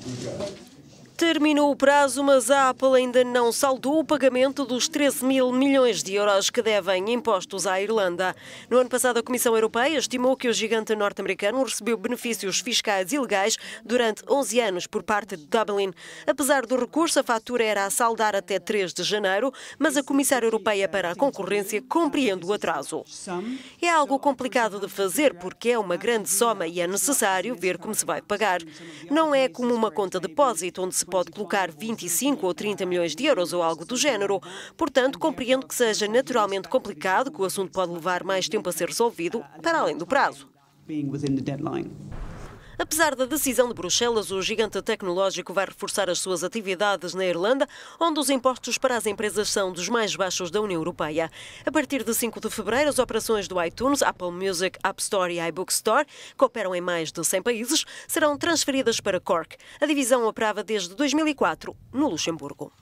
Terminou o prazo, mas a Apple ainda não saldou o pagamento dos 13 mil milhões de euros que devem impostos à Irlanda. No ano passado, a Comissão Europeia estimou que o gigante norte-americano recebeu benefícios fiscais ilegais durante 11 anos por parte de Dublin. Apesar do recurso, a fatura era a saldar até 3 de janeiro, mas a Comissária Europeia para a Concorrência compreende o atraso. É algo complicado de fazer porque é uma grande soma e é necessário ver como se vai pagar. Não é como uma conta de depósito, onde se pode colocar 25 ou 30 milhões de euros ou algo do género. Portanto, compreendo que seja naturalmente complicado, que o assunto pode levar mais tempo a ser resolvido, para além do prazo. Apesar da decisão de Bruxelas, o gigante tecnológico vai reforçar as suas atividades na Irlanda, onde os impostos para as empresas são dos mais baixos da União Europeia. A partir de 5 de fevereiro, as operações do iTunes, Apple Music, App Store e iBook Store, que operam em mais de 100 países, serão transferidas para Cork. A divisão operava desde 2004 no Luxemburgo.